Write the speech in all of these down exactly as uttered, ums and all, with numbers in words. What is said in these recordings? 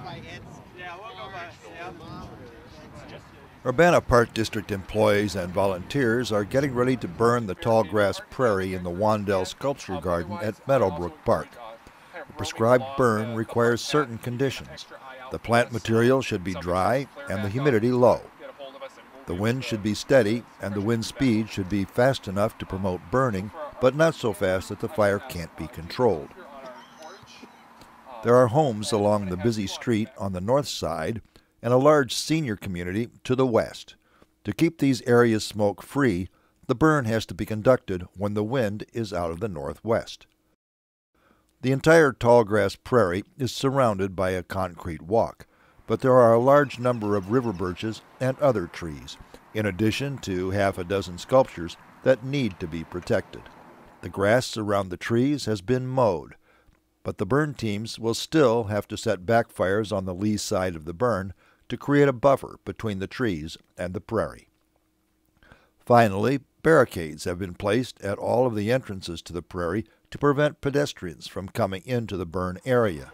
Urbana Park District employees and volunteers are getting ready to burn the tall grass prairie in the Wandell Sculpture Garden at Meadowbrook Park. A prescribed burn requires certain conditions. The plant material should be dry and the humidity low. The wind should be steady and the wind speed should be fast enough to promote burning, but not so fast that the fire can't be controlled. There are homes along the busy street on the north side and a large senior community to the west. To keep these areas smoke-free, the burn has to be conducted when the wind is out of the northwest. The entire tallgrass prairie is surrounded by a concrete walk, but there are a large number of river birches and other trees, in addition to half a dozen sculptures that need to be protected. The grass around the trees has been mowed, but the burn teams will still have to set backfires on the lee side of the burn to create a buffer between the trees and the prairie. Finally, barricades have been placed at all of the entrances to the prairie to prevent pedestrians from coming into the burn area.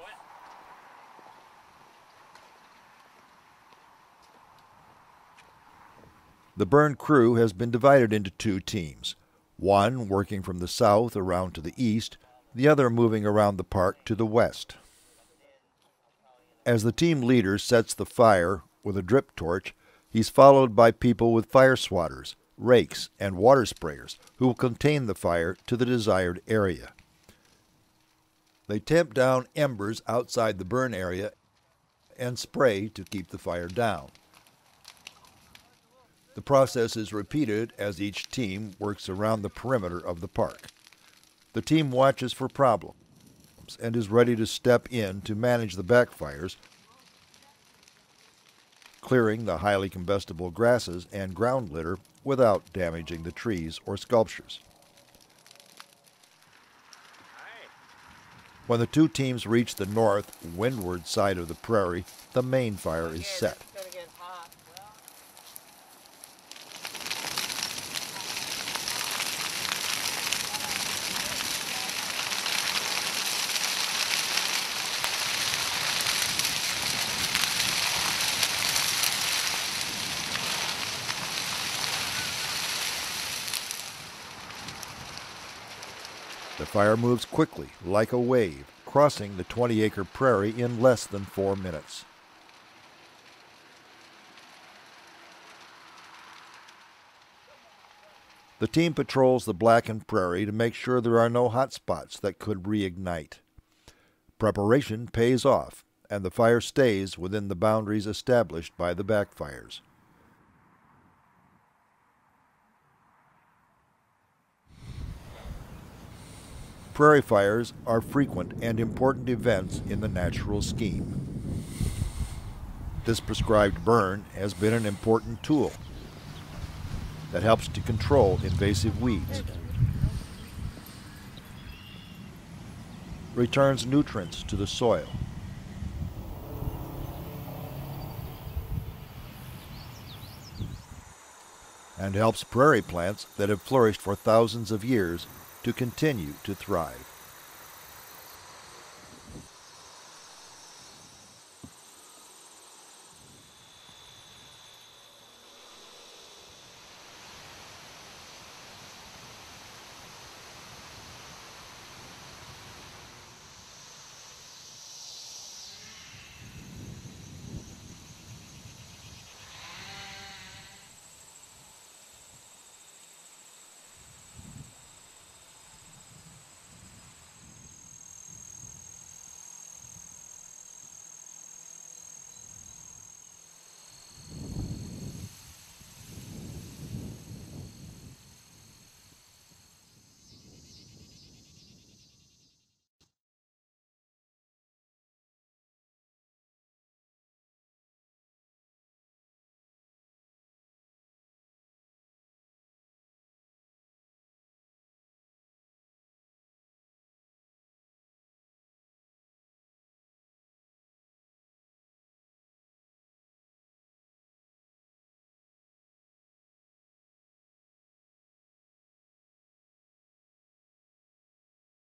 The burn crew has been divided into two teams, one working from the south around to the east, the other moving around the park to the west. As the team leader sets the fire with a drip torch, he's followed by people with fire swatters, rakes, and water sprayers who will contain the fire to the desired area. They tamp down embers outside the burn area and spray to keep the fire down. The process is repeated as each team works around the perimeter of the park. The team watches for problems and is ready to step in to manage the backfires, clearing the highly combustible grasses and ground litter without damaging the trees or sculptures. When the two teams reach the north, windward side of the prairie, the main fire is set. The fire moves quickly, like a wave, crossing the twenty-acre prairie in less than four minutes. The team patrols the blackened prairie to make sure there are no hot spots that could reignite. Preparation pays off, and the fire stays within the boundaries established by the backfires. Prairie fires are frequent and important events in the natural scheme. This prescribed burn has been an important tool that helps to control invasive weeds, returns nutrients to the soil, and helps prairie plants that have flourished for thousands of years to continue to thrive.